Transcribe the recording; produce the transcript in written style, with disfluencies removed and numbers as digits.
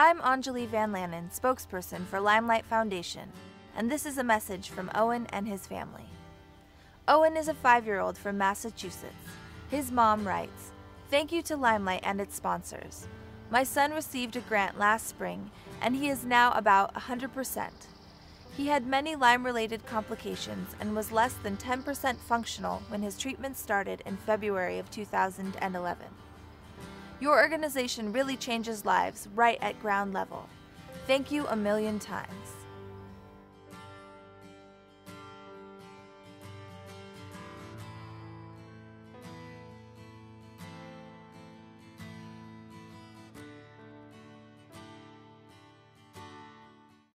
I'm Anjali Van Lannen, spokesperson for LymeLight Foundation, and this is a message from Owen and his family. Owen is a 5-year-old from Massachusetts. His mom writes, "Thank you to LymeLight and its sponsors. My son received a grant last spring, and he is now about 100%. He had many Lyme-related complications and was less than 10% functional when his treatment started in February of 2011. Your organization really changes lives right at ground level. Thank you a million times."